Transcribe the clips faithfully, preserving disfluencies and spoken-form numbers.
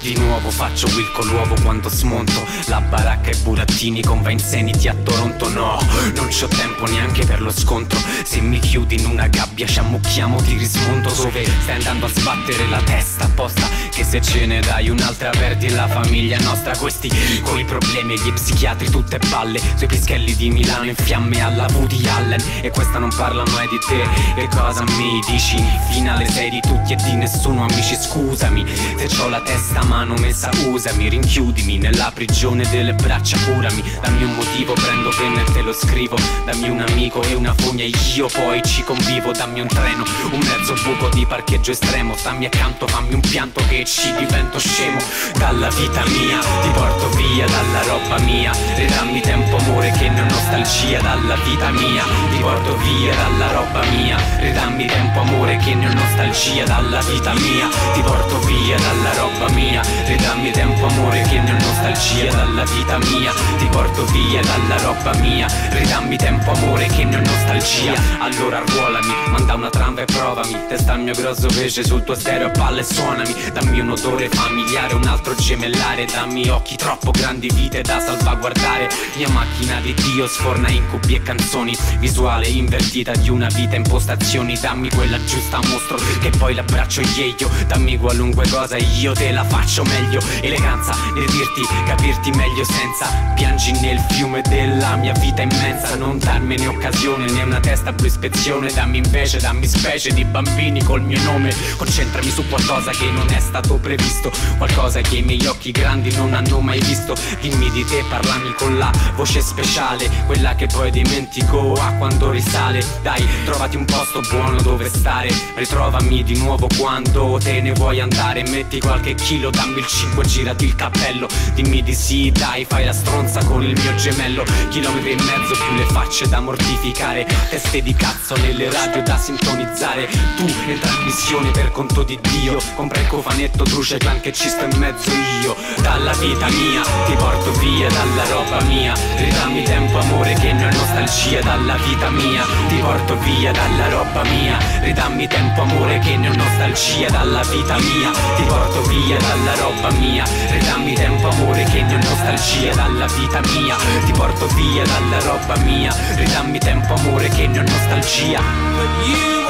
Di nuovo faccio Wilco l'uovo quando smonto la baracca e burattini con Vainzeniti a Toronto. No, non c'ho tempo neanche per lo scontro. Se mi chiudi in una gabbia ci ammucchiamo, ti rismonto. Dove stai andando a sbattere la testa apposta, che se ce ne dai un'altra perdi la famiglia nostra. Questi coi problemi e gli psichiatri tutte balle, sui pischelli di Milano in fiamme alla Woody Allen. E questa non parla mai di te, che cosa mi dici? Finale sei di tutti e di nessuno, amici scusami. Se c'ho la testa a mano messa usami, rinchiudimi nella prigione delle braccia, curami. Dammi un motivo, prendo penna e te lo scrivo. Dammi un amico e una fogna e io poi ci convivo. Dammi un treno, un mezzo buco di parcheggio estremo. Stammi accanto, fammi un pianto che ci divento scemo. Dalla vita mia ti porto via, dalla roba mia ridammi tempo amore che ne ho nostalgia. Dalla vita mia ti porto via, dalla roba mia ridammi tempo amore che ne ho nostalgia. Dalla vita mia ti porto via, dalla roba mia ridammi tempo amore che ne ho nostalgia. Dalla vita mia ti porto via, dalla roba mia ridammi tempo amore che ne ho nostalgia. Allora arruolami, manda una tramva e provami. Testa il mio grosso pesce sul tuo stereo a palle, suonami. Dammi un odore familiare, un altro gemellare. Dammi occhi troppo grandi, vite da salvaguardare. Mia macchina di Dio sforna incubi e canzoni, visuale invertita di una vita in postazioni. Dammi quella giusta mostro che poi l'abbraccio io. Dammi qualunque cosa e io te la faccio meglio. Eleganza nel dirti, capirti meglio senza piangi nel fiume della mia vita immensa. Non darmene occasione né una testa più ispezione. Dammi invece, dammi specie di bambini col mio nome. Concentrami su qualcosa che non è stato previsto, qualcosa che i miei occhi grandi non hanno mai visto. Dimmi di te, parlami con la voce speciale, quella che poi dimentico a quando risale. Dai, trovati un posto buono dove stare, ritrovami di nuovo quando te ne vuoi andare. Metti qualche chilo, dammi il cinque, girati il cappello. Dimmi di sì, dai, fai la stronza con il mio gemello. Chilometri e mezzo più le facce da mortificare, teste di cazzo nelle radio da sintonizzare. Tu in trasmissione per conto di Dio, compra il cofanetto Truce Clan che ci sto in mezzo io. Dalla vita mia ti porto via, dalla roba mia ridammi tempo amore che ne ho nostalgia. Dalla vita mia ti porto via, dalla roba mia ridammi tempo amore che ne ho nostalgia. Dalla vita mia ti porto via, dalla roba mia ridammi tempo amore che ne ho nostalgia. Dalla vita mia ti porto via, dalla roba mia ridammi tempo amore che ne ho nostalgia. But you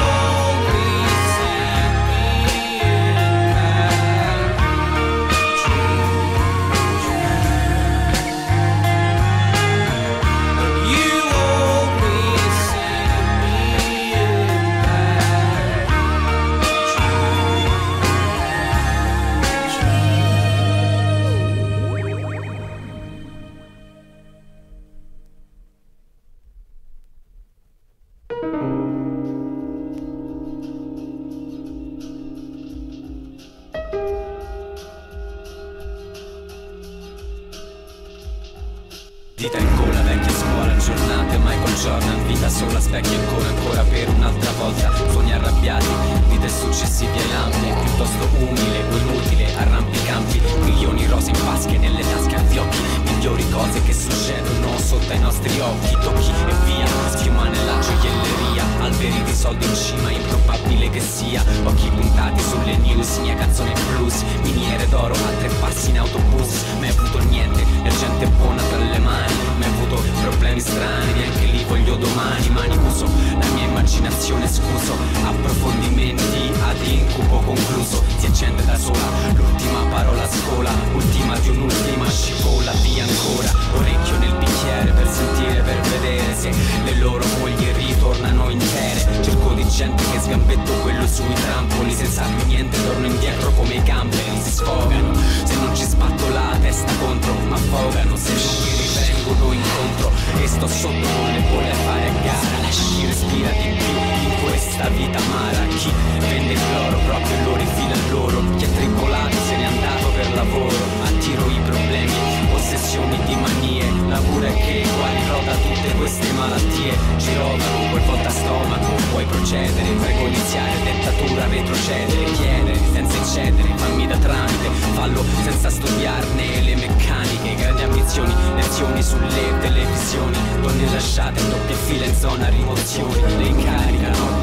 dita in gola, vecchia scuola, giornate, Michael Jordan, vita sola, specchio ancora, ancora per un'altra volta, suoni arrabbiati, vite successive ai lampi, piuttosto umile o inutile, arrampicampi, milioni rose in vasche, nelle tasche avviocchi, migliori cose che succedono sotto ai nostri occhi, tocchi e via, schiuma nella gioielleria, alberi di soldi in cima, improbabile che sia, occhi puntati sulle news, mia canzone blues, miniere d'oro, altre passi in autobus, mai avuto niente, e gente buona tra le mani. Mai avuto problemi strani, neanche li voglio domani. Mani uso la mia immaginazione, scuso approfondimenti ad incubo concluso. Si accende da sola l'ultima parola scola, ultima di un'ultima scivola, via ancora. Orecchio nel bicchiere per sentire, per vedere se le loro mogli ritornano intere. Cerco di gente che sgambetto quello sui trampoli, senza più niente torno indietro come i gamberi. Si sfogano se non ci sbatto la testa contro, ma affogano se non mi rivengono incontro. E sto sotto con le bolle a fare a gara. Chi respira di più in questa vita amara, chi vende il loro proprio lo rifila a loro, chi è tribolato se n'è andato per lavoro. Attiro i problemi, ossessioni di manie, la cura è che quali roda tutte queste malattie ci rodano quel volta a stomaco. Puoi procedere, prego iniziare, dettatura, retrocedere, chiedere senza incedere, fammi da tramite, fallo senza studiarne le meccaniche. Grandi ambizioni, lezioni sulle televisioni, donne lasciate in doppia fila in zona rimozioni, le incaricano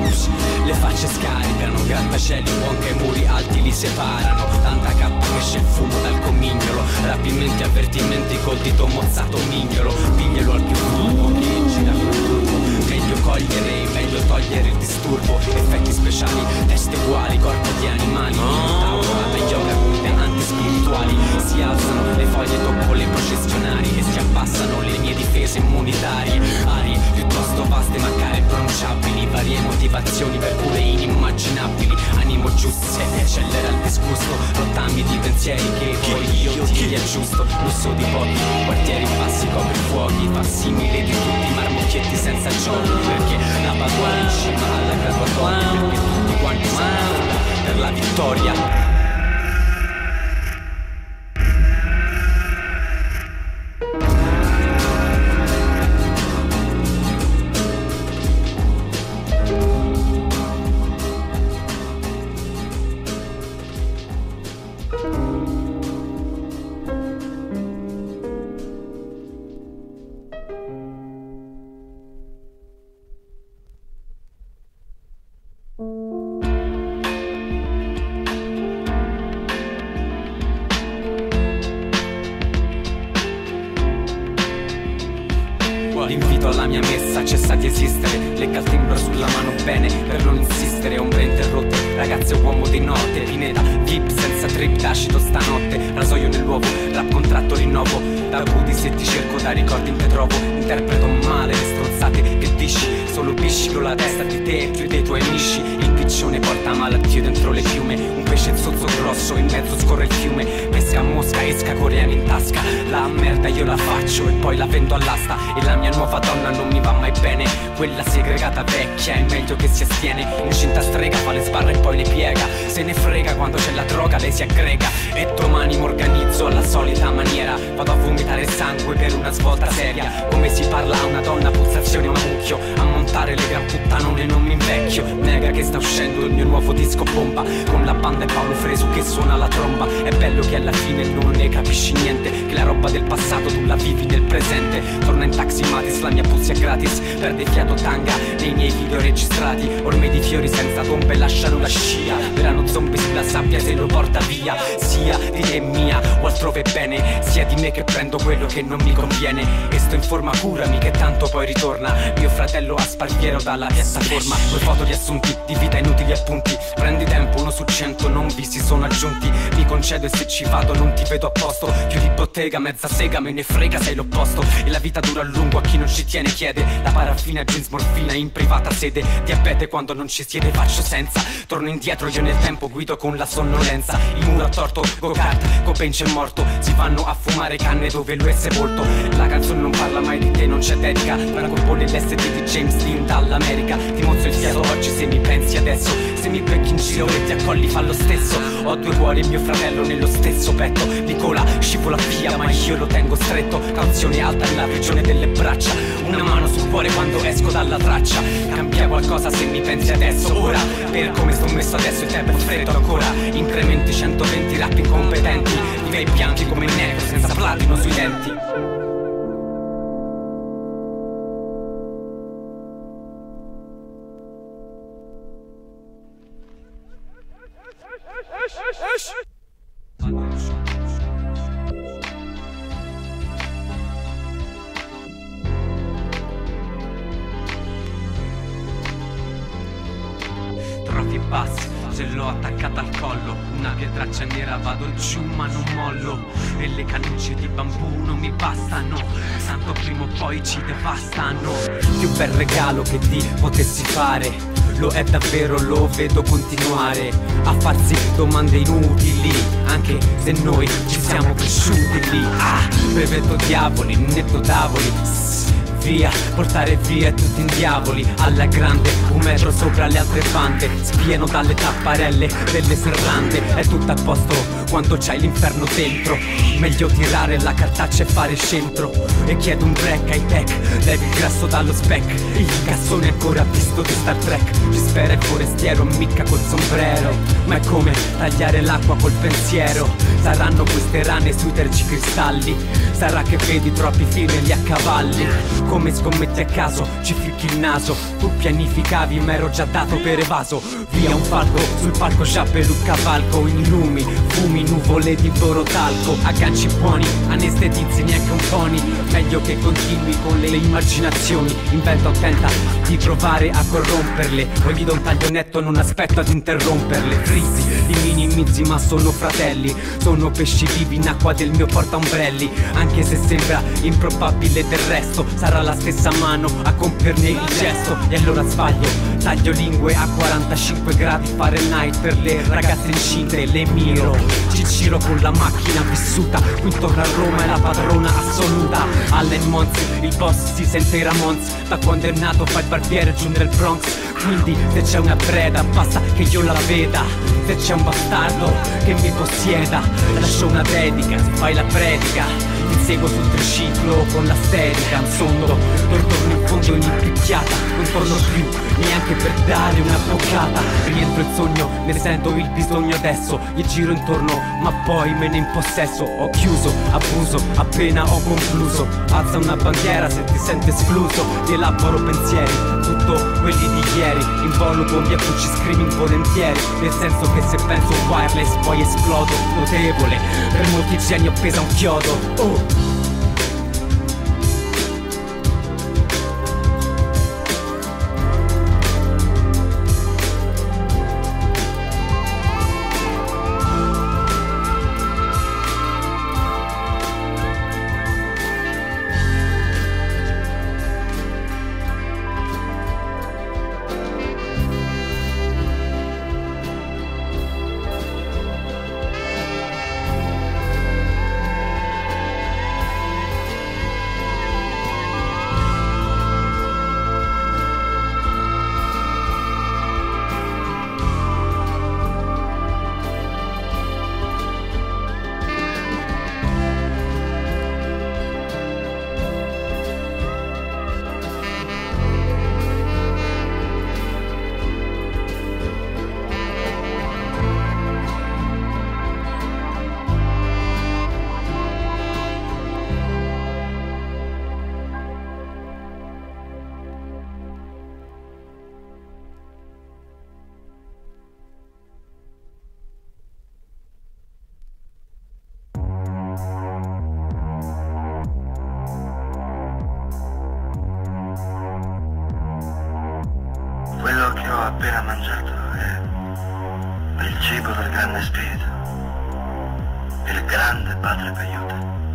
Le facce scaricano, grattacieli, buon muri alti li separano. Tanta cappa che esce il fumo dal comignolo. Rapimenti, avvertimenti col dito mozzato mignolo. Piglielo al più furbo che gira col turbo. Meglio cogliere, meglio togliere il disturbo. Effetti speciali, teste uguali, corpo di animali. Taurata, yoga, guide antispirituali. Si alzano le foglie dopo le processionari e si abbassano le mie difese immunitarie. Arie piuttosto vaste ma care pronunciabili. Varie motivazioni per cure inimmaginabili. Animo giusto se accelera il disgusto. Rottami di pensieri che poi io ti riaggiusto. Lusso di pochi, quartieri bassi, coprifuochi. Facsimile di tutti, marmocchietti senza giochi. Perché la padua in cima alla graduatoria. Perché tutti quanti sono per la vittoria. L'invito alla mia messa cessa di esistere. Lecca il timbro sulla mano bene per non insistere. Ombre interrotte, ragazze uomo di notte. Pineta, vip senza trip d'acido stanotte. Rasoio nell'uovo, rap contratto rinnovo. Da Budi se ti cerco, da ricordi te trovo. Interpreto male le stronzate che dici. Solo piscico la testa di te e più dei tuoi amici. Il piccione porta malattie dentro le piume. Un pesce zozzo grosso, in mezzo scorre il fiume. Pesca mosca, esca coreana in tasca. La merda io la faccio e poi la vendo all'asta. E la mia nuova donna non mi va mai bene. Quella segregata vecchia è meglio che si astiene. Incinta strega, fa le sbarre e poi le piega. Se ne frega quando c'è la droga, lei si aggrega. E domani mi organizzo alla solita maniera. Vado a vomitare sangue per una svolta seria. Come si parla a una donna, pulsazione a un mucchio. A montare le gran puttanone non mi invecchio. Nega che sta uscendo il mio nuovo disco bomba. Con la banda e Paolo Fresu che suona la tromba. È bello che alla fine non ne capisci niente. Che la roba del passato tu la vivi nel presente. Torna in taxi Matis, la mia puzia è gratis. Perde fiato tanga nei miei video registrati. Orme di fiori senza tombe lasciano la scia. Verranno zombie sulla sabbia se lo porta via. Sia di te mia o altrove bene. Sia di me che prendo quello che non mi conviene. E sto in forma, curami che tanto poi ritorna. Mio fratello a Sparviero dalla piattaforma. Due foto riassunti di vita, inutili appunti. Prendi tempo, uno su cento non vi si sono aggiunti. Mi concedo e se ci vado non ti vedo a posto. Chiudi bottega, mezza sega, me ne frega, sei l'opposto. E la vita dura a lungo, a chi non ci tiene chiede. La paraffina, jeans, morfina in privata sede. Diabete quando non ci siete faccio senza. Torno indietro io nel tempo, guido con la sonnolenza. Il muro a torto, go-kart, Cobain c'è morto. Si vanno a fumare canne dove lui è sepolto. La canzone non parla mai di te, non c'è dedica. Una colpone l'S D di James Dean dall'America. Ti mozzo il fiato oggi se mi pensi adesso. Se mi becchi in giro e ti accolli fa lo stesso. Ho due cuori e mio fratello nello stesso petto. Nicola scivola via ma io lo tengo stretto. Cauzione alta nella prigione delle braccia. Una mano sul cuore quando esco dalla traccia. Cambia qualcosa se mi pensi adesso. Ora, per come sto messo adesso il tempo è freddo ancora. Incrementi centoventi rap incompetenti. Vive i bianchi come nero senza platino sui denti. Troppi passi, ce l'ho attaccata al collo. Una pietraccia nera, vado giù ma non mollo. E le cannucce di bambù non mi bastano. Santo prima o poi ci devastano. Più bel regalo che ti potessi fare. Lo è davvero, lo vedo continuare a farsi domande inutili, anche se noi ci siamo cresciuti lì. Ah, brevetto diavoli, netto davoli. Via, portare via tutti in diavoli. Alla grande, un metro sopra le altre bande. Spieno dalle tapparelle delle serrande. È tutto a posto quando c'hai l'inferno dentro. Meglio tirare la cartaccia e fare centro. E chiedo un break ai tech, levi il grasso dallo spec. Il cassone ancora visto di Star Trek. Ci spera il forestiero, mica col sombrero. Ma è come tagliare l'acqua col pensiero. Saranno queste rane sui tergicristalli. Sarà che vedi troppi film e li accavalli. come scommetti a caso, ci ficchi il naso. Tu pianificavi ma ero già dato per evaso. Via un falco, sul palco sciappero un cavalco. In lumi, fumi, nuvole di borotalco. Agganci buoni, anestetizzi neanche un pony. Meglio che continui con le immaginazioni. Inventa o tenta di provare a corromperle. Poi gli do un taglio netto, non aspetto ad interromperle. Frizzi, li minimizzi ma sono fratelli. Sono pesci vivi in acqua del mio portaombrelli. Anche se sembra improbabile del resto, sarà la stessa mano a compierne il gesto. E allora sbaglio, taglio lingue a quarantacinque gradi Fahrenheit. Per le ragazze incinte le miro. Ci giro con la macchina vissuta. Qui intorno a Roma è la padrona assoluta. Allen Mons, il boss si sente Ramons. Da quando è nato fa il barbiere giù nel Bronx. Quindi se c'è una preda basta che io la veda. Se c'è un bastardo che mi possieda, lascio una dedica, se fai la predica. Inseguo sul triciclo con la sterica. Un sonno, torno in fondo in impicchiata. Non torno più neanche per dare una boccata. Rientro il sogno, ne sento il bisogno adesso. Gli giro intorno ma poi me ne impossesso. Ho chiuso, abuso, appena ho concluso. Alza una bandiera se ti senti escluso. Ti elaboro pensieri, tutto quelli di ieri. Involucro via pucci screaming volentieri. Nel senso che se penso wireless poi esplodo. Notevole, per molti geni ho pesa un chiodo. Oh. Quello che ho appena mangiato è il cibo del grande spirito, il grande padre Paiuta.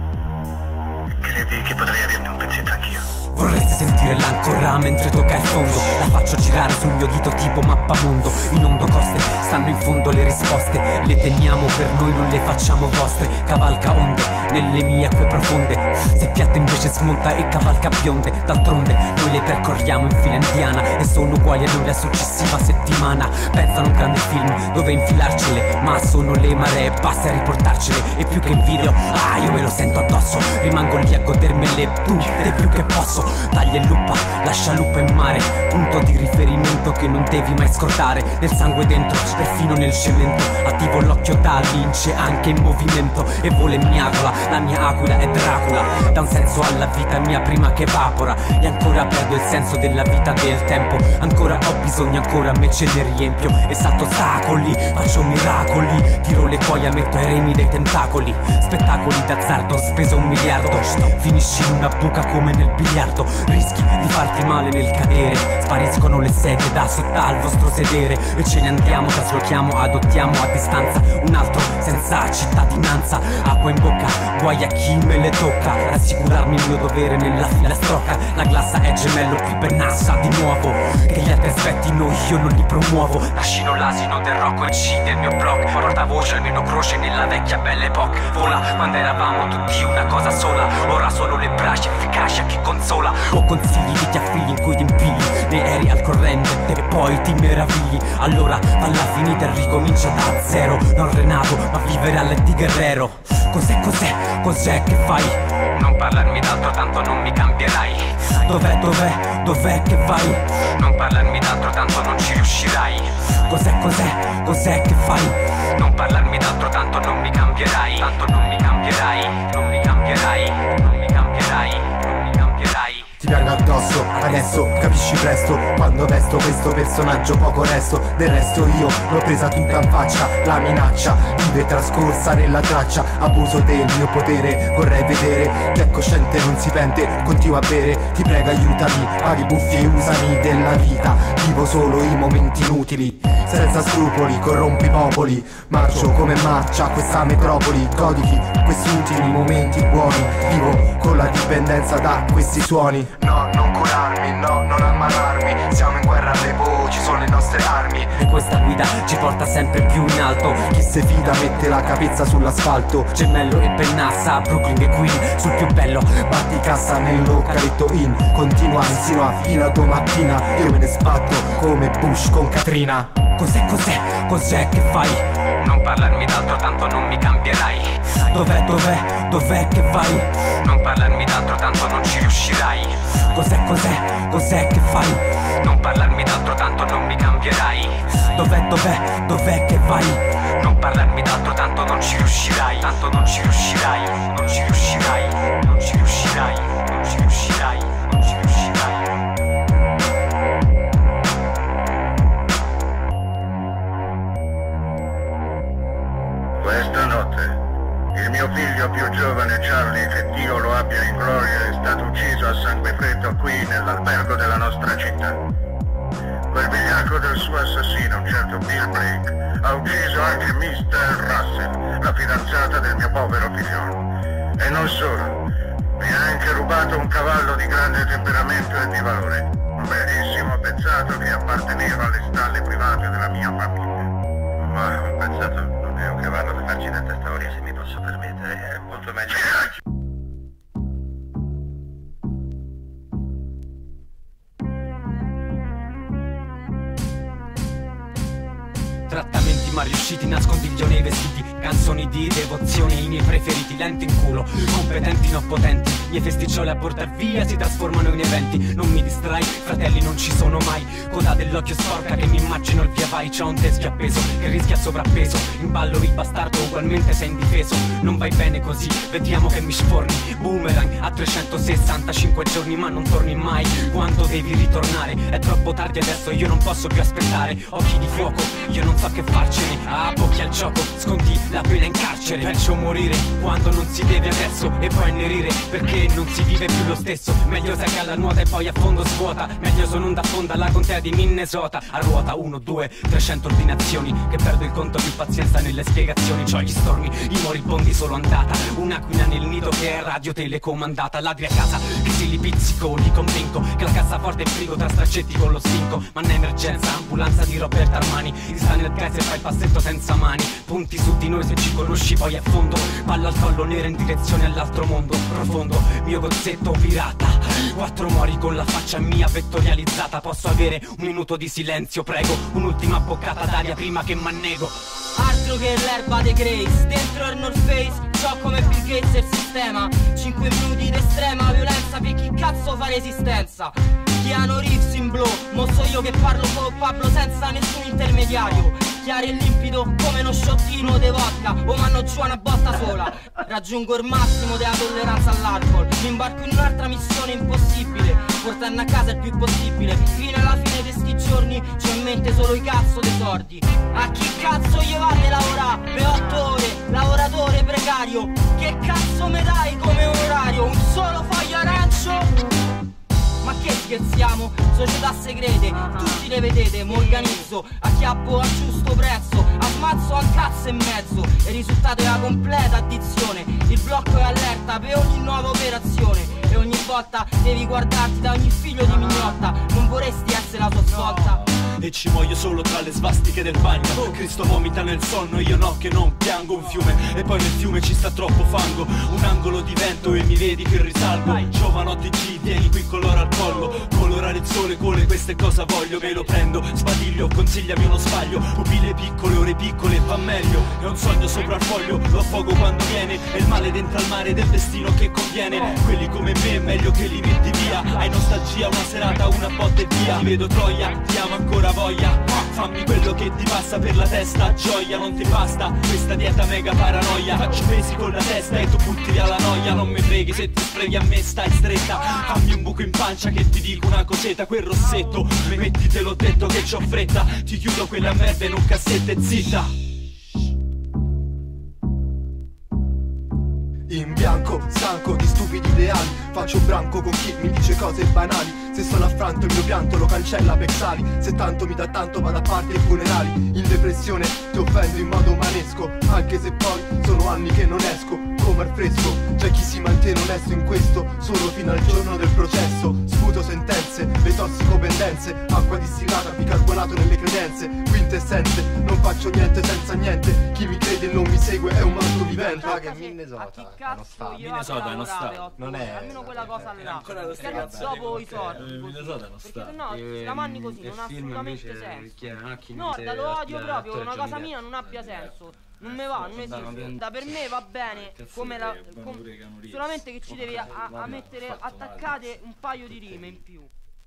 Credi che potrei averne un pezzetto anch'io? Vorresti sentire l'ancora mentre tocca il fondo. La faccio girare sul mio dito tipo mappamondo. In ondo coste, stanno in fondo le risposte. Le teniamo per noi, non le facciamo vostre. Cavalca onde, nelle mie acque profonde. Se piatta invece smonta e cavalca bionde. D'altronde, noi le percorriamo in fila indiana. E sono uguali a noi la successiva settimana. Pensano a un grande film dove infilarcele. Ma sono le maree basse a riportarcele. E più che in video, ah io me lo sento addosso. Rimango lì a godermele tutte più che posso. Taglia e lupa, lascia lupa in mare. Punto di riferimento che non devi mai scordare. Nel sangue dentro, perfino nel cemento. Attivo l'occhio da lince anche in movimento. E vola in miagola, la mia aquila è Dracula. Dà un senso alla vita mia prima che evapora. E ancora perdo il senso della vita del tempo. Ancora ho bisogno, ancora me ce ne riempio. E salto ostacoli, faccio miracoli. Tiro le cuoia, metto ai remi dei tentacoli. Spettacoli d'azzardo, ho speso un miliardo. Finisci in una buca come nel biliardo. Rischi di farti male nel cadere. Spariscono le sedie da sotto al vostro sedere. E ce ne andiamo, traslochiamo, adottiamo a distanza un altro senza cittadinanza. Acqua in bocca, guai a chi me le tocca. Rassicurarmi il mio dovere nella filastrocca. La glassa è gemello più benassa di nuovo. Che gli altri aspettino, io non li promuovo. Lascino l'asino del rocco, incide il mio blog. Portavoce almeno croce nella vecchia belle epoca. Vola quando eravamo tutti una cosa sola. Ora solo le braccia efficaci a chi consola. Ho consigli di chi ha figli in cui ti impigli. Ne eri al corrente e poi ti meravigli. Allora falla finita e ricomincia da zero. Non Renato ma vivere alle di Guerrero. Cos'è, cos'è, cos'è che fai? Non parlarmi d'altro tanto non mi cambierai. Dov'è, dov'è, dov'è che vai? Non parlarmi d'altro tanto non ci riuscirai. Cos'è, cos'è, cos'è che fai? Non parlarmi d'altro tanto non mi cambierai. Tanto non mi cambierai, non mi cambierai, non mi cambierai, non mi cambierai. ti piango addosso. Adesso capisci presto, quando vesto questo personaggio poco resto. Del resto io l'ho presa tutta in faccia, la minaccia vive trascorsa nella traccia. Abuso del mio potere, vorrei vedere chi è cosciente non si pente, continua a bere. Ti prego aiutami, paghi buffi e usami della vita. Vivo solo i momenti inutili, senza scrupoli, corrompi popoli. Marcio come marcia questa metropoli, goditi questi ultimi momenti buoni. Vivo con la dipendenza da questi suoni. No, non curarmi, no, non ammalarmi. Siamo in guerra, le voci sono le nostre armi. E questa guida ci porta sempre più in alto. Chi se fida mette la capezza sull'asfalto. Gemello e Pennassa, Brooklyn e Queen, sul più bello. Batti cassa nel localetto in, continua, insinua fino a domattina. Io me ne sbatto come Bush con Katrina. Cos'è, cos'è, cos'è che fai? Non parlarmi d'altro, tanto non mi cambierai. Dov'è, dov'è, dov'è che vai? Non parlarmi d'altro, tanto non ci riuscirai. Cos'è, cos'è, cos'è che fai? Non parlarmi d'altro, tanto non mi cambierai. Dov'è, dov'è, dov'è che vai? Non parlarmi d'altro, tanto non ci riuscirai. Tanto non ci riuscirai, non ci riuscirai, non ci riuscirai, non ci riuscirai, non ci riuscirai. Questa notte il mio figlio più giovane Charlie, che Dio lo abbia in gloria, è stato ucciso a sangue freddo qui nell'albergo della nostra città. Quel vigliacco del suo assassino, un certo Bill Blake, ha ucciso anche mister Russell, la fidanzata del mio povero figliolo. E non solo, mi ha anche rubato un cavallo di grande temperamento e di valore, un bellissimo pezzato che apparteneva alle stalle private della mia famiglia. Ma un pezzato non è un cavallo da farci tanta storia, se mi posso permettere, è molto meglio. Trattamenti mal riusciti, nascondiglio nei vestiti, canzoni di devozione, i miei preferiti, lenti in culo, competenti non potenti, miei festiccioli a portar via si trasformano in eventi. Non mi distrai, fratelli non ci sono mai, coda dell'occhio sporca che mi immagino il via vai. C'ho un teschio appeso che rischia sovrappeso, in ballo il bastardo ugualmente sei indifeso. Non vai bene così, vediamo che mi sforni, boomerang a trecentosessantacinque giorni ma non torni mai. Quando devi ritornare? È troppo tardi adesso, io non posso più aspettare. Occhi di fuoco, io non so che farcene, a bocchi al gioco, sconti la pena in carcere. Peggio morire quando non si deve adesso e poi annerire perché non si vive più lo stesso. Meglio sai che alla nuota e poi a fondo svuota, meglio sono onda fonda la contea di Minnesota. A ruota uno, due, trecento ordinazioni, che perdo il conto, più pazienza nelle spiegazioni. C'ho gli stormi, i moribondi solo andata, un'aquila nel nido che è radio telecomandata. Ladri a casa che si li pizzico, li convinco che la cassaforte è frigo tra straccetti con lo stinco. Ma è emergenza, ambulanza di Robert Armani, si sta nel gaz e fai il passetto senza mani. Punti su di noi se ci conosci poi a fondo, palla al collo nera in direzione all'altro mondo profondo. Mio gozzetto pirata, quattro mori con la faccia mia vettorializzata. Posso avere un minuto di silenzio, prego, un'ultima boccata d'aria prima che m'annego. Altro che l'erba dei Grace, dentro il North Face, ciò come Bill Gates e il sistema. Cinque minuti d'estrema violenza per chi cazzo fa resistenza. Keanu Reeves in blow, mo so io che parlo con Pablo senza nessun intermediario. Chiaro e limpido come uno sciottino de vodka, o manno giù una botta sola. Raggiungo il massimo della tolleranza all'alcol, mi imbarco in un'altra missione impossibile, portarne a casa il più possibile. Fino alla fine di sti giorni c'ho in mente solo i cazzo dei sordi. A chi cazzo gli va di lavorare per otto ore, lavoratore precario? Che cazzo me dai come orario? Un solo foglio arancio? Ma che scherziamo? Società segrete, tutti le vedete, m'organizzo, acchiappo a giusto prezzo, a smazzo a cazzo e mezzo. Il risultato è la completa addizione, il blocco è allerta per ogni nuova operazione. E ogni volta devi guardarti da ogni figlio di mignotta, non vorresti essere la sua svolta. E ci muoio solo tra le svastiche del bagno. Cristo vomita nel sonno, io no che non piango. Un fiume e poi nel fiume ci sta troppo fango. Un angolo di vento e mi vedi che risalgo. Giovanotti G, tieni qui colore al collo. Colorare il sole con le queste cosa voglio. Me lo prendo, sbadiglio, consigliami uno sbaglio. Pupille piccole, ore piccole, va meglio. È un sogno sopra il foglio, lo affogo quando viene. È il male dentro al mare del destino che conviene. Quelli come me è meglio che li metti via. Hai nostalgia, una serata, una botta e via. via. Ti vedo Troia, ti amo ancora voglia. Fammi quello che ti passa per la testa, gioia non ti basta questa dieta mega paranoia. Faccio pesi con la testa e tu butti via la noia. Non mi freghi se ti sfreghi, a me stai stretta. Fammi un buco in pancia che ti dico una cosetta. Quel rossetto, mi metti te l'ho detto che c'ho fretta. Ti chiudo quella merda in un cassetto e zitta. In bianco, stanco di stupidi ideali, faccio branco con chi mi dice cose banali. Se sono affranto il mio pianto lo cancella per sali. Se tanto mi dà tanto va da parte ai funerali. In depressione ti offendo in modo manesco, anche se poi sono anni che non esco come al fresco. C'è chi si mantiene onesto in questo solo fino al giorno del processo. Sputo sentenze, le tossicopendenze, acqua distillata, bicarbonato nelle credenze. Quintessenze, non faccio niente senza niente. Chi mi crede e non mi segue è un altro vivente. Ma che Minnesota, a chi cazzo io Minnesota è uno stato, non è almeno quella cosa là. Ancora lo Perché dopo i soldi. Minnesota è uno stato. Perché no, se la manni così non ha assolutamente senso. No, da lo odio proprio, una cosa mia non abbia senso. Non me va, non esiste. Da per me va bene come la. Com solamente che ci devi a, a mettere attaccate un paio di rime in più.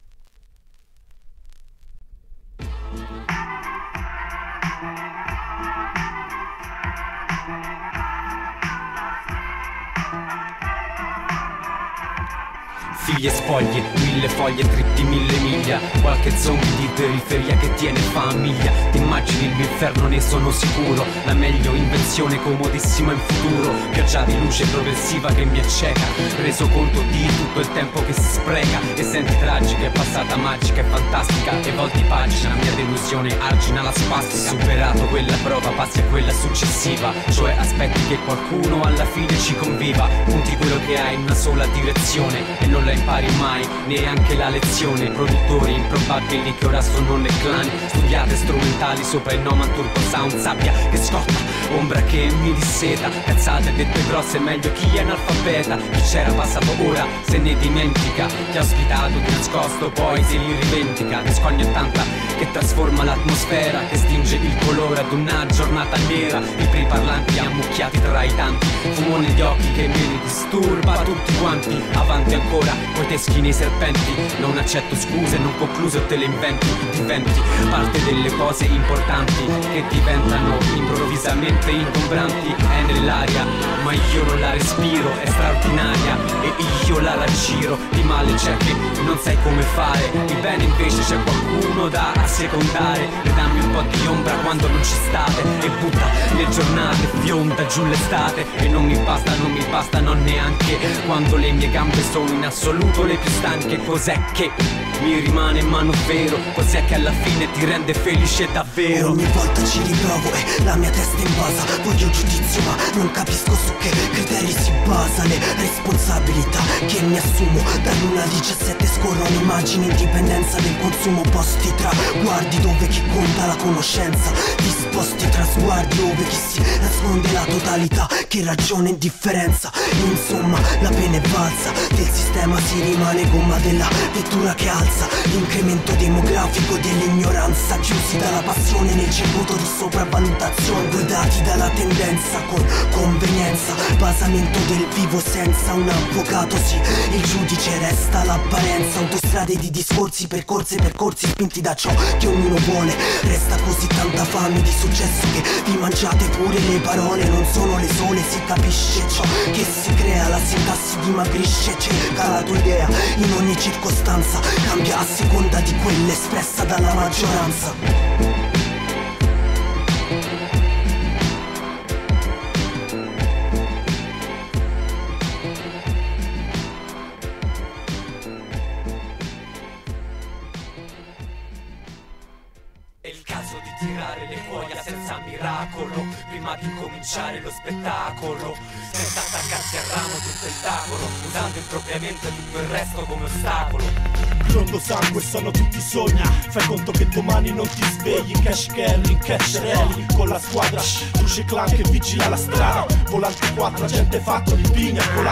Figlie spoglie, mille foglie, tritti mille miglia. Qualche zombie di periferia che tiene famiglia. Ti immagini il mio inferno, ne sono sicuro. La meglio invenzione comodissima in futuro. Pioggia di luce progressiva che mi acceca. Reso conto di tutto il tempo che si spreca. E senti tragica, è passata magica e fantastica. E volti pagina, mia delusione argina la spastica. Superato quella prova, passi a quella successiva. Cioè aspetti che qualcuno alla fine ci conviva. Punti quello che hai in una sola direzione e non la impari mai, neanche la lezione. Produttori improbabili che ora sono nel clan. Studiate strumentali sopra il Noman Turbo Sound. Sabbia che scotta, ombra che mi disseta. Cazzate dette grosse, meglio chi è analfabeta. Chi c'era passato ora se ne dimentica. Chi ha ospitato di nascosto poi se li rivendica. Che scogna tanta che trasforma l'atmosfera, che stinge il colore ad una giornata nera. I primi parlanti ammucchiati tra i tanti. Fumo negli occhi che mi disturba tutti quanti. Avanti ancora, coi teschi nei serpenti. Non accetto scuse, non concluse o te le inventi. Diventi parte delle cose importanti che diventano improvvisamente ingombranti. È nell'aria, ma io non la respiro. È straordinaria e io la raggiro. Di male c'è che non sai come fare. Di bene invece c'è qualcuno da assecondare. E dammi un po' di ombra quando non ci state. E butta le giornate, fionda giù l'estate. E non mi basta, non mi basta, non neanche quando le mie gambe sono in assoluto le più stanche. Cos'è che mi rimane in mano vero? Cos'è che alla fine ti rende felice davvero? Ogni volta ci riprovo e la mia testa invasa. Voglio giudizio ma non capisco su che criteri si basa. Le responsabilità che mi assumo dal luna diciassette scorrono immagini. Indipendenza del consumo, posti tra guardi dove chi conta la conoscenza. Disposti tra sguardi dove chi si nasconde la totalità. Che ragione indifferenza. Insomma la pena è valsa. Del sistema si rimane gomma della vettura che alza. L'incremento demografico dell'ignoranza. Chiusi dalla passione nel circuito di sopravvalutazione. Guidati dalla tendenza con convenienza. Basamento del vivo senza un avvocato, sì. Il giudice resta l'apparenza. Autostrade di discorsi, percorsi, percorsi spinti da ciò che ognuno vuole. Resta così tanta fame di successo che vi mangiate pure le parole. Non sono le sole, si capisce ciò che si crea. La sintassi dimagrisce, cerca la tua idea in ogni circostanza. Cambia a seconda di quella espressa dalla maggioranza. È il caso di tirare le cuoia senza miracolo, prima di cominciare lo spettacolo. Senza attaccarsi al ramo di un tentacolo, usando impropriamente tutto il resto come ostacolo. Grondo sangue, sono tutti sogni. Fai conto che domani non ti svegli. Cash carry, in cash rally con la squadra. Luce clan che vigila la strada. Volante quattro, gente fatto di pigna colada.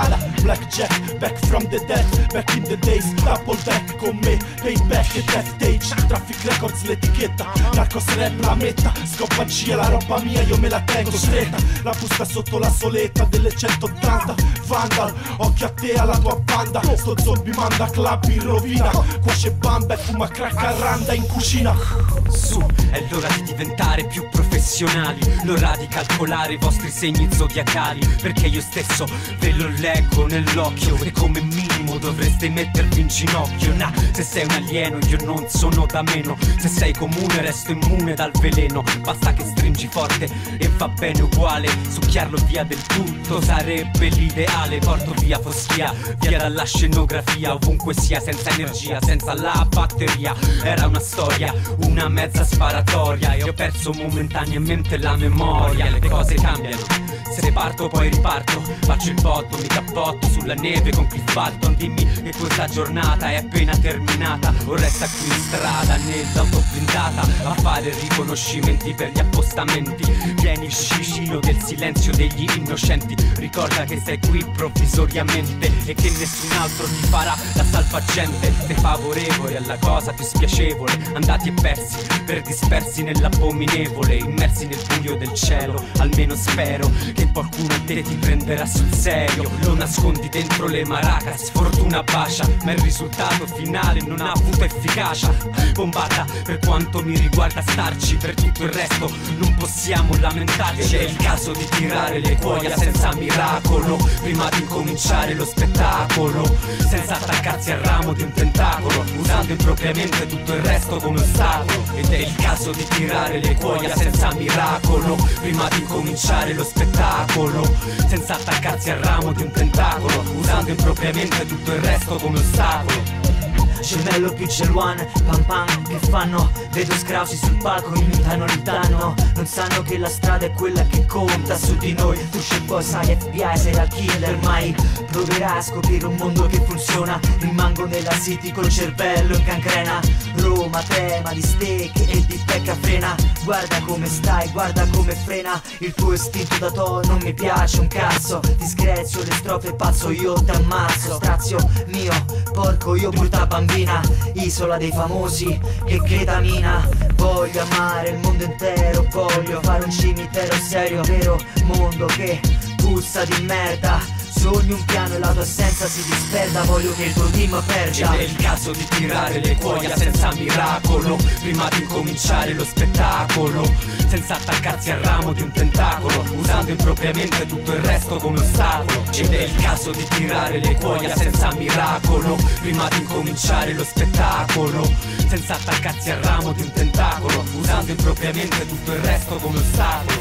blackjack, back from the dead, back in the days, double deck con me, payback e death age, traffic records l'etichetta, narcos rap la metta, scoppa G la roba mia io me la tengo stretta, la busta sotto la soletta delle centottanta, Vandal, occhio a te alla tua banda, sto zombie manda club in rovina, qua c'è bamba e fuma crack a randa in cucina. Su, è l'ora di diventare più professionali, l'ora di calcolare i vostri segni zodiacali, perché io stesso ve lo leggo nell'occhio e come minimo dovreste mettervi in ginocchio. Nah, se sei un alieno io non sono da meno, se sei comune resto immune dal veleno, basta che stringi forte e va bene uguale, succhiarlo via del tutto sarebbe l'ideale, porto via foschia, via dalla scenografia, ovunque sia senza energia, senza la batteria, era una storia, una mezza sparatoria e ho perso momentaneamente la memoria, le cose cambiano, se parto poi riparto, faccio il botto, mi cappotto sulla neve con Cliff Burton, dimmi che questa giornata è appena terminata o resta qui in strada nell'auto blindata a fare riconoscimenti per gli appostamenti, vieni il scicino del silenzio degli innocenti, ricorda che sei qui provvisoriamente e che nessun altro ti farà da salvagente, sei favorevole alla cosa più spiacevole, andati e persi per dispersi nell'abominevole, immersi nel buio del cielo, almeno spero che qualcuno a te ti prenderà sul serio, lo nascondi dentro le maracas, fortuna bacia, ma il risultato finale non ha avuto efficacia, bombarda per quanto mi riguarda starci, per tutto il resto non possiamo lamentarci, è il caso di tirare le cuoia senza miracolo, prima di incominciare lo spettacolo, senza attaccarsi al ramo di un tentacolo, usando impropriamente tutto il resto come ostacolo, ed è il caso di tirare le cuoia senza miracolo, prima di incominciare lo spettacolo, senza attaccarsi al ramo di un tentacolo, usando impropriamente tutto il resto come ostacolo. Gemello più Geluan, pam pam, che fanno? Vedo scrausi sul palco, imitano il danno. Non sanno che la strada è quella che conta su di noi. Tu c'è poi sai F B I, serial killer, mai proverà a scoprire un mondo che funziona. Rimango nella city col cervello in cancrena. Roma tema di steak e di pecca frena. Guarda come stai, guarda come frena. Il tuo istinto da to non mi piace un cazzo. Disgrezio le strofe pazzo, io t'ammazzo. Strazio mio, porco io brutta bambina. Isola dei famosi e ketamina. Voglio amare il mondo intero, voglio fare un cimitero serio, vero mondo che puzza di merda. Sogni un piano e la tua assenza si disperda, voglio che il tuo team perda. Ed è il caso di tirare le cuoia senza miracolo, prima di incominciare lo spettacolo, senza attaccarsi al ramo di un tentacolo, usando impropriamente tutto il resto come ostacolo. Ed è il caso di tirare le cuoia senza miracolo, prima di incominciare lo spettacolo, senza attaccarsi al ramo di un tentacolo, usando impropriamente tutto il resto come ostacolo.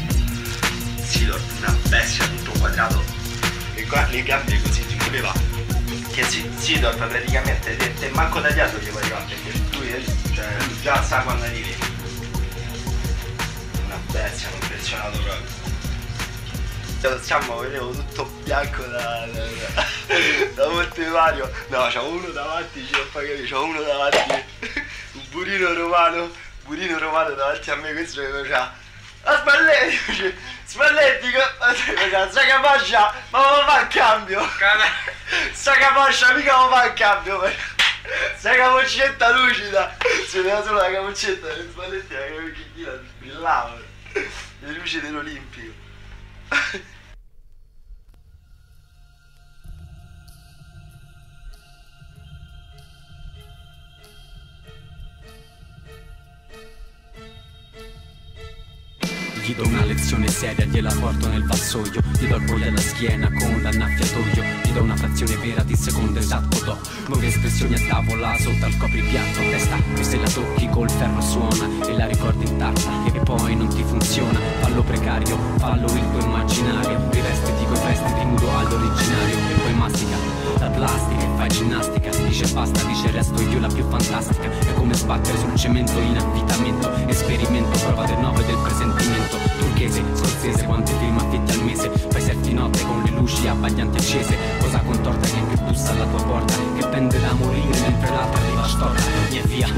Sidor, una bestia tutto quadrato, le gambe così ti muoveva, che Sidor praticamente te, te manco tagliato gli pareva, perché lui cioè, già sa quando arrivi. Una bestia, un impressionato proprio. Siamo, vedevo tutto bianco da, da, da, da Monte Mario. No, c'ho uno davanti, ci fa capire, c'ho uno davanti, un burino romano, burino romano davanti a me, questo che faceva. A Spalletti, Spalletti, sa capoccia, ma ma fa il cambio. Sa capoccia, mica ma fa il cambio. Sa capoccetta lucida. Si vedeva solo la capoccetta del Spalletti, la capocchettina brillava. Le luci dell'Olimpico. Gli do una lezione seria, gliela porto nel vassoio, gli do il pollo alla schiena con l'annaffiatoio, gli do una frazione vera di secondo esatto do. Nuove espressioni a tavola sotto al copripiatto, testa che se la tocchi col ferro suona e la ricordi intatta e poi non ti funziona. Fallo precario, fallo il tuo immaginario, rivestiti coi vestiti nudo all'originario e poi mastica la plastica e fai ginnastica. Dice basta, dice resto io la più fantastica. È come sbattere sul cemento in affittamento, esperimento, prova del nove del presentimento. Turchese, scozzese, quanti film affitti al mese, fai set di notte con le luci abbaglianti accese. Cosa contorta che più bussa alla tua porta, che pende da morire mentre l'altra arriva storta. E via,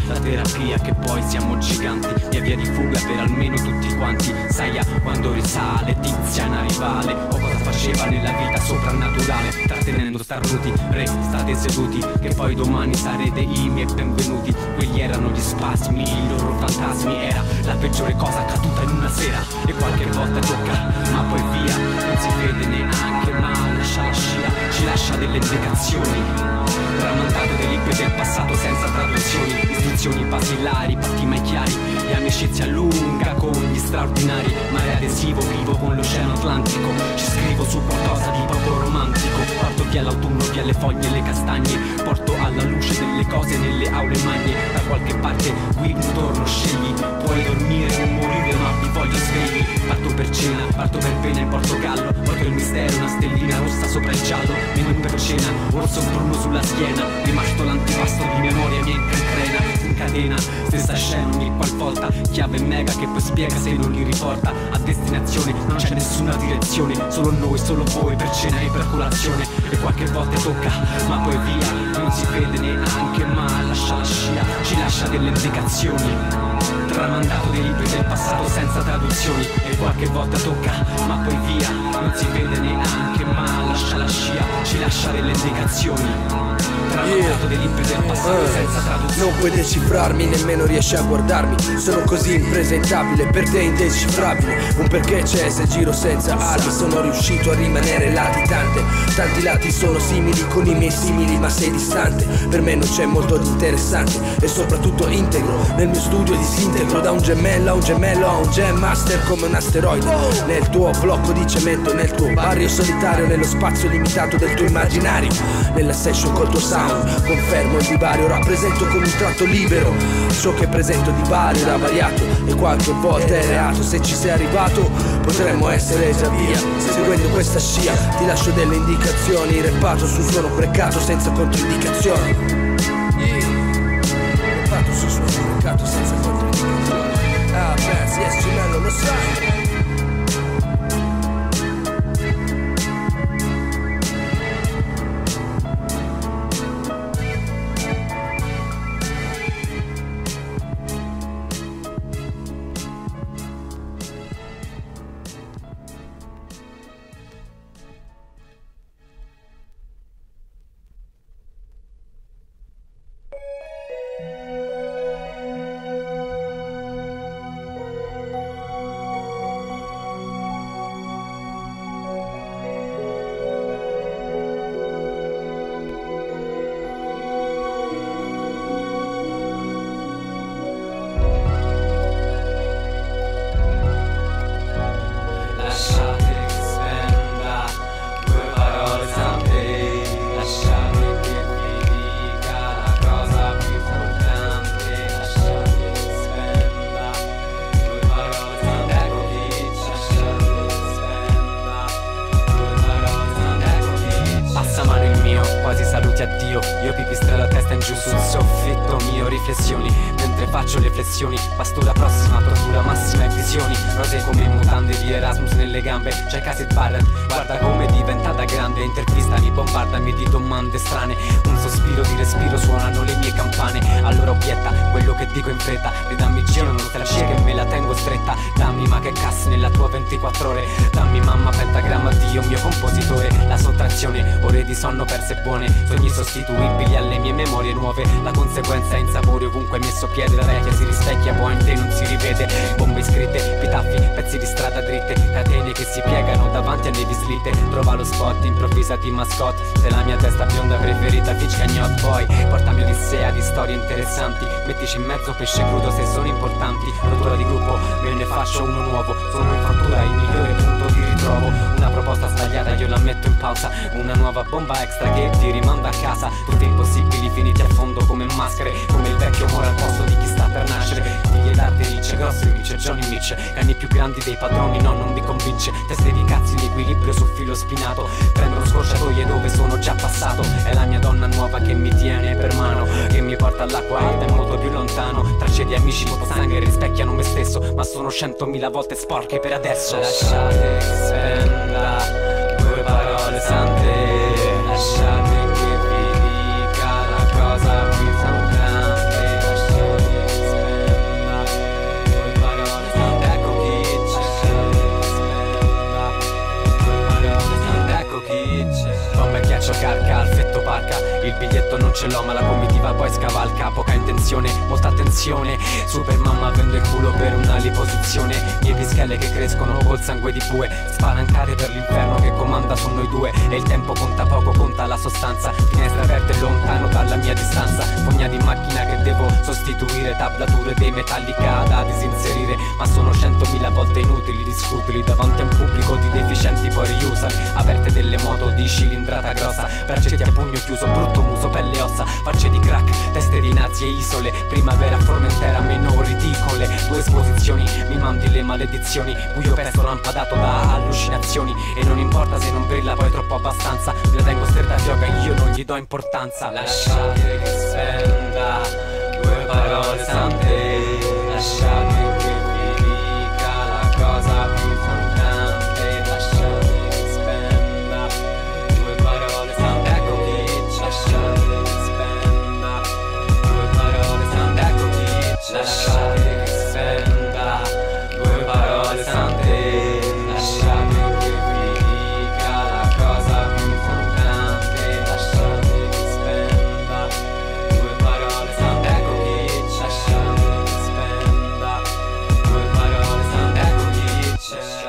la terapia che poi siamo giganti, mia via di fuga per almeno tutti quanti. Sai a quando risale Tiziana rivale, o cosa faceva nella vita soprannaturale, trattenendo starnuti, re state seduti, che poi domani sarete i miei benvenuti. Quelli erano gli spasmi, i loro fantasmi, era la peggiore cosa accaduta in una sera. E qualche volta tocca, ma poi via, non si vede neanche, ma lascia la scia, ci lascia delle indicazioni, tramandato dei libri del passato senza traduzioni, istruzioni basilari, patti mai chiari, e amicizia lunga con gli straordinari, mare adesivo vivo con l'oceano Atlantico, ci scrivo su qualcosa di poco romantico, porto via l'autunno, via le foglie e le castagne, porto alla luce delle cose nelle aule magne, da qualche parte qui intorno scegli, puoi dormire o morire ma vi voglio svegli, parto per cena, parto per pena in Portogallo, porto il mistero, una stellina rossa sopra il giallo, menù per cena, orso bruno sulla schiena, rimasto l'antipasto di memoria mia in cancrena, in catena, stessa scena ogni qualvolta, chiave mega che poi spiega se non li riporta a destinazione, non c'è nessuna direzione, solo noi, solo voi per cena e per colazione, e qualche volta tocca, ma poi via, non si vede neanche, ma lascia la scia, ci lascia delle indicazioni, tramandato dei libri del passato senza traduzioni, e qualche volta tocca, ma poi via, non si vede neanche, ma lascia la scia, ci lascia delle indicazioni, tramandato dei libri del passato senza traduzioni. Non puoi decifrarmi, nemmeno riesci a guardarmi, sono così impresentabile, per te indecifrabile, un perché c'è se giro senza armi, sono riuscito a rimanere latitante, tanti lati sono simili con i miei simili, ma sei distante, per me non c'è molto di interessante, e soprattutto integro, nel mio studio disintegro, da un gemello a un gemello a un jam master come un asteroide, nel tuo blocco di cemento, nel tuo barrio solitario, nello spazio limitato del tuo immaginario, nella session col tuo sound, confermo il divario, rappresento con un tratto libero, ciò che presento di vario era variato, e qualche volta è reato, se ci sei arrivato potremmo essere già via, seguendo questa scia ti lascio delle indicazioni, repato su suono precato senza controindicazioni, repato su suono precato senza controindicazioni, ah pensi, yes gemello lo sai. Addio, io pipistrello la testa in giù sul soffitto mio, riflessioni mentre faccio le flessioni, pastura prossima, tortura massima e visioni, rose come mutande di Erasmus nelle gambe, c'è Casit Barrett, guarda come è diventata grande, intervistami, bombardami di domande strane, un sospiro di respiro suonano le mie campane, allora obietta quello che dico in fretta, ridammi giro non te la scia che me la tengo stretta, dammi ma che cassi nella tua ventiquattro ore, dammi mamma pentagramma Dio mio compositore, la sottrazione, ore di sonno perse buone, sogni sostituibili alle mie memorie nuove, la conseguenza è insapore ovunque messo piede, la vecchia si rispecchia poi in te non si rivede, bombe scritte, pitaffi, pezzi di strada dritte, catene che si piegano davanti a nevi slitte, trova lo spot, improvvisati mascotte, se la mia testa bionda preferita Fitch Cagnot, poi portami odissea di storie interessanti, mettici in mezzo pesce crudo se sono importanti, rottura di gruppo, me ne faccio uno nuovo, sono in fattura il migliore punto di ritrovo, una proposta sbagliata io la metto in pausa, una nuova bomba extra che ti rimanda a casa, tutti impossibili finiti a fondo come maschere, come il vecchio amore al posto di chi sta per nascere, figlie d'arte ricce, grosse ricce, Johnny Mitch, cani più grandi dei padroni, no non vi convince, teste di cazzi in equilibrio sul filo spinato, prendono scorciatoie dove sono già passato, è la mia donna nuova che mi tiene per mano, che mi porta all'acqua ed è molto più lontano, tragedie amici, sangue rispecchiano me stesso, ma sono centomila volte sporche per adesso. Lasciate che spenda due parole sante, lasciate che vi dica la cosa più importante, lasciate attenzione. Super mamma vende il culo per una liposizione. Mie pischelle che crescono col sangue di bue, spalancate per l'inferno che comanda su noi due. E il tempo conta poco, conta la sostanza. Finestre aperte lontano dalla mia distanza. Fogna di macchina che devo sostituire, tablature dei metallica da disinserire. Ma sono centomila volte inutili, discutili davanti a un pubblico di deficienti poi riusali. Aperte delle moto di cilindrata grossa, percetti a pugno chiuso, brutto muso, pelle e ossa. Facce di crack, teste di nazi e isole. Primavera, Formentera, meno ridicole. Due esposizioni, mi mandi le maledizioni. Buio pesto lampadato da allucinazioni. E non importa se non brilla poi troppo abbastanza. Me la tengo sterta gioca e io non gli do importanza. Lasciate che spenda due parole sante. Lasciate che vi dica la cosa più importante. Lasciate che spenda due parole sante. Ecco chi. Lasciate che spenda due parole sante. Ecco chi. Lasciate che spenda due parole sante. Lasciate che vi dica la cosa più importante. Lasciate che spenda due parole sante. Ecco chi. Lasciate che spenda due parole sante. Ecco chi c'è.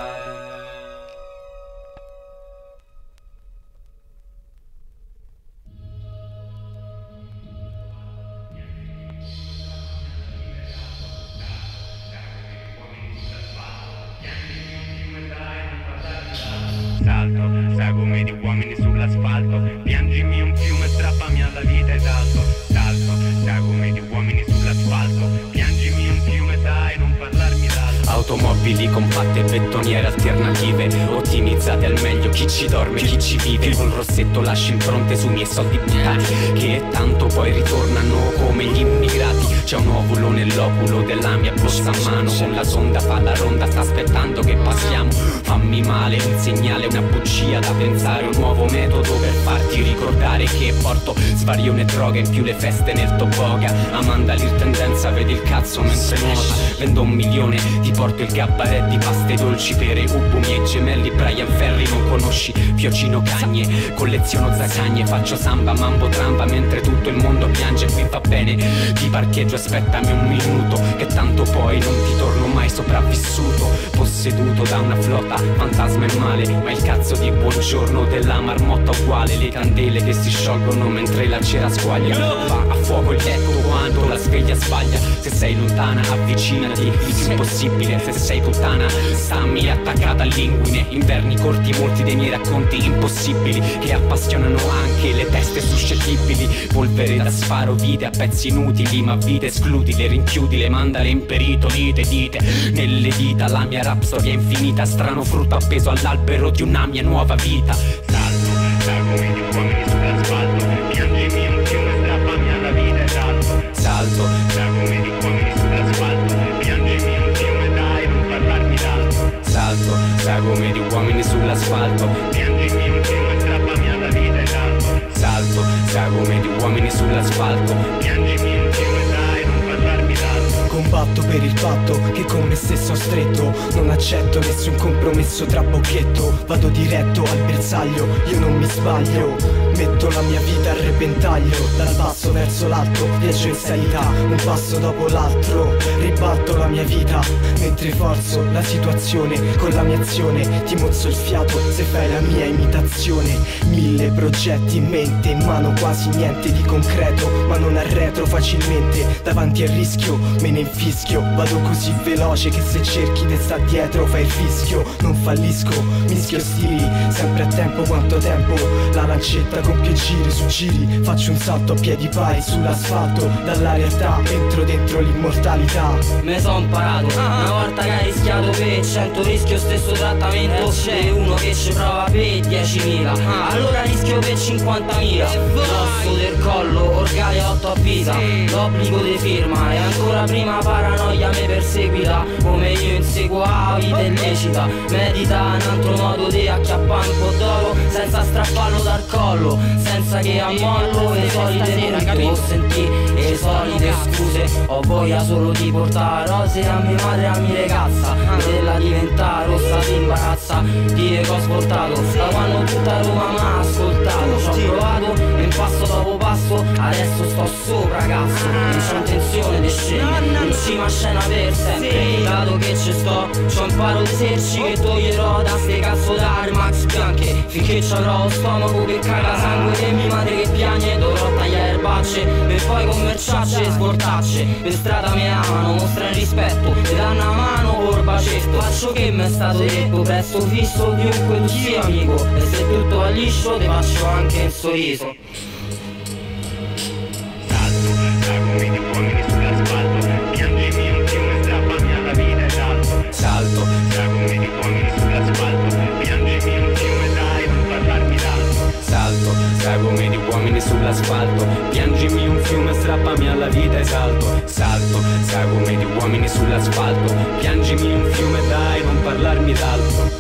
Salto, sagome di uomini sull'asfalto. Piangimi un fiume, strappami alla vita ed alto. Salto, sagome di uomini sull'asfalto. Piangimi un fiume, dai, non parlarmi d'alto. Automobili compatte e bettoniere alternative, ottimizzate al meglio, chi ci dorme, chi ci vive. Col rossetto lascio impronte sui miei soldi buttati, che tanto poi ritornano come gli immigrati. C'è un ovulo nell'ovulo della mia borsa a mano. Con la sonda fa la ronda, sta aspettando che passiamo. Fammi male, un segnale, una bugia da pensare. Un nuovo metodo per farti ricordare che porto svarione droga in più le feste nel toboga. Amanda l'ir tendenza, vedi il cazzo mentre nuota. Vendo un milione, ti porto il gabaret di paste dolci per e ubu. Miei gemelli Brian Ferry non conosci, Fiocino Cagne. Colleziono zacagne, faccio samba, mambo, tramba mentre tutto il mondo piange. Qui va bene, ti parcheggio, aspettami un minuto, che tanto poi non ti torno mai sopravvissuto. Posseduto da una flotta, fantasma e male, ma il cazzo di buongiorno della marmotta uguale. Le candele che si sciolgono mentre la cera squaglia. Va a fuoco il letto quando la sveglia sbaglia. Se sei lontana avvicinati, il più possibile. Se sei puttana stammi attaccata all'inguine. Inverni corti, molti dei miei racconti impossibili, che appassionano anche le teste suscettibili. Polvere da sparo, vite a pezzi inutili, ma vite escludile, rinchiudile, mandale in perito, dite, dite nelle dita. La mia rap storia infinita, strano frutto appeso all'albero di una mia nuova vita. Salto, sagome di uomini sull'asfalto. Piangimi un fiume, strappami alla vita ed alto. Salto, sagome di uomini sull'asfalto. Piangimi un fiume, dai, non parlarmi d'alto. Salto, sagome di uomini sull'asfalto. Piangimi un fiume, strappami alla vita ed alto. Salto, sagome di uomini sull'asfalto. Piangimi un fiume, dai, non parlarmi d'alto. Combatto per il patto che con me stesso ho stretto. Non accetto nessun compromesso tra bocchetto. Vado diretto al bersaglio, io non mi sbaglio. Metto la mia vita a repentaglio. Dal basso verso l'alto, viaggio in salita, un passo dopo l'altro. Ribalto la mia vita, mentre forzo la situazione. Con la mia azione ti mozzo il fiato se fai la mia imitazione. Mille progetti in mente, in mano quasi niente di concreto, ma non arretro facilmente. Davanti al rischio me ne infischio. Vado così veloce che se cerchi te sta dietro fai il fischio. Non fallisco, mischio stili, sempre a tempo quanto tempo. La lancetta con più giri su giri, faccio un salto a piedi pari sull'asfalto. Dalla realtà entro dentro l'immortalità. Me son parato, una volta che hai rischiato per cento rischio stesso trattamento. C'è uno che ci prova per diecimila, allora rischio per cinquantamila. L'osso del collo, organe otto a Pisa, l'obbligo di firma e ancora prima para paranoia mi perseguita, come io inseguo la vita illecita. Medita un altro modo di acchiappare un po' d'oro senza strapparlo dal collo, senza che ammollo le solite multe o sentì le solite scuse. Ho voglia solo di portare rose a mia madre e a mia ragazza, vederla diventare rossa si imbarazza, dire che ho sportato da quando tutta Roma m'ha ascoltato. Ci ho provato e in passo dopo passo adesso sto sopra cazzo, non c'ho intenzione di scendere in cima a scena per sempre. Dato che ci sto, c'ho un paro di serci che toglierò da ste cazzo d'armax bianche, finché ci avrò lo stomaco che caga sangue e mia madre che piagne. Dovrò tagliare erbacce per poi commerciacce e svoltacce. Per strada mi amano, mostrano rispetto, mi danno una mano col bacetto. Faccio che mi è stato detto, presto fisso chiunque tu sia amico, e se tutto va liscio te faccio anche il sorriso. Sagomiti uomini sull'asfalto, piangimi un fiume, strappami alla vita ed alto. Salto, sagomiti uomini sull'asfalto, piangimi un fiume, dai, non parlarmi d'alto. Salto, sagomiti uomini sull'asfalto, piangimi un fiume, strappami alla vita e salto. Salto, sagomiti uomini sull'asfalto, piangimi un fiume, dai, non parlarmi d'alto.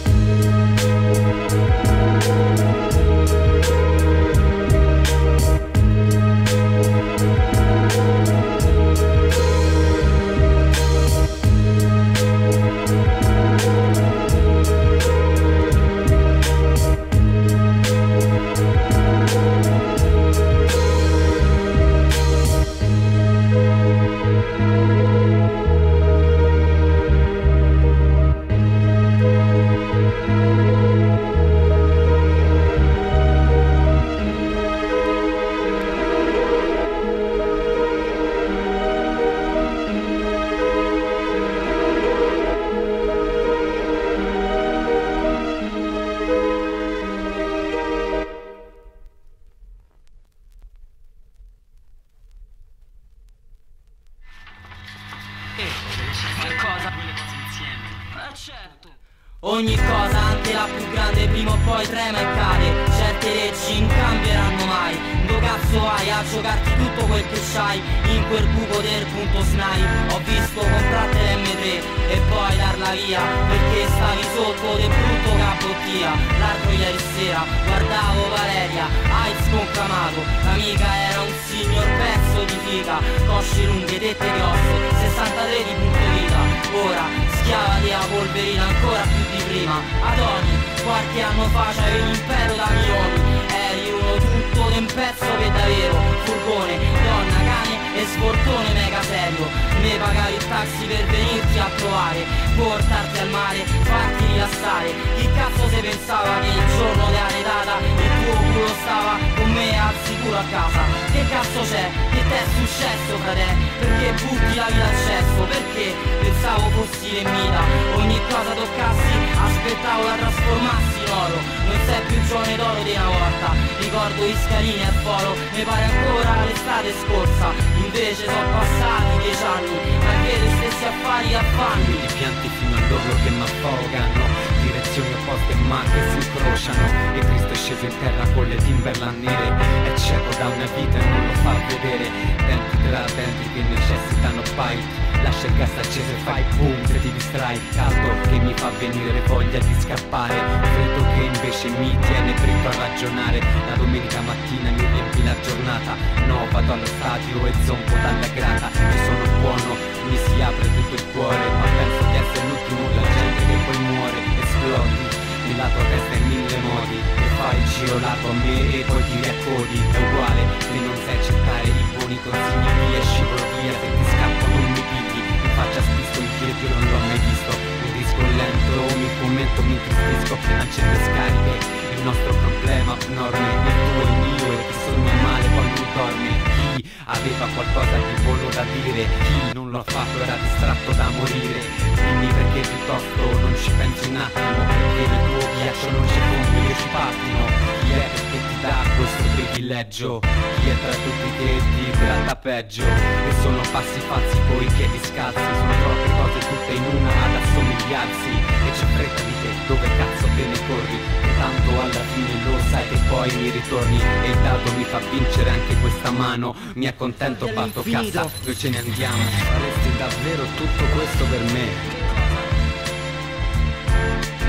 Ogni cosa, anche la più grande, prima o poi trema e cade. Certe leggi non cambieranno mai. Dove cazzo vai a giocarti tutto quel che c'hai in quel buco del punto snai? Ho visto comprarti l'emme tre e poi darla via perché stavi sotto del brutto capottia. L'altro ieri sera guardavo Valeria, AIDS conclamato. L'amica era un signor pezzo di figa, cosci lunghe, tette grosse, sessantatré di punto vita. Ora schiava di a polverina ancora più di prima. Adoni, qualche anno fa c'avevi un impero da milioni, eri uno tutto d'un pezzo per davvero. Furgone, donna, cane e sfortone mega serio. Ne pagavi il taxi per venirti a trovare, portarti al mare, farti rilassare. Chi cazzo se pensava che il giorno della data il tuo culo stava con me al sicuro a casa? Che cazzo c'è? Che t'è successo, frate? Perché butti la vita al cesso? Perché pensavo fossi l'emmita, ogni cosa toccassi aspettavo da trasformarsi in oro. Non sei più giovane d'oro di una volta, ricordo gli scalini al foro, mi pare ancora l'estate scorsa. Invece sono passati dieci anni, ma vedo i stessi affari affanni. I pianti fino all'orlo che m'affogano, direzioni opposte ma che si incrociano. E Cristo è sceso in terra con le Timberland nere, è cieco da una vita e non lo fa vedere. Denti tra denti che necessitano bite, lascia il gas acceso e fai boom se ti distrai. Caldo che mi fa venire voglia di scappare, freddo che invece mi tiene dritto a ragionare. La domenica mattina mi riempi la giornata, no vado allo stadio e zombo dalla grata. E sono buono, mi si apre tutto il cuore, ma penso di essere l'ultimo della gente che poi muore. Esplodi nella tua testa in mille modi, e fai il giro lato a me e poi ti riaccodi. È uguale se non sai accettare i buoni consigli, via scivolo via, se ti scappo non mi pigli. In faccia spisto il piede non l'ho mai visto, un disco lento mi commento, mi intristisco, accende scariche. Il nostro problema abnorme, il tuo e il mio, e chi sogna male poi non dorme. Chi aveva qualcosa di buono da dire, chi non l'ha fatto era distratto da morire. Dimmi perché piuttosto non ci pensi un attimo, perché nel tuo ghiaccio non ci fondo, io ci pattino. Chi è che ti dà questo privilegio? Chi è tra tutti che ti tratta peggio? E sono passi falsi coi piedi scalzi, sono troppe cose tutte in una ad somigliarsi. E c'è fretta di te, dove cazzo te ne corri? E tanto alla fine lo sai che poi mi ritorni. E il dato mi fa vincere anche questa mano. Mi accontento, fatto cassa, noi ce ne andiamo. Faresti davvero tutto questo per me?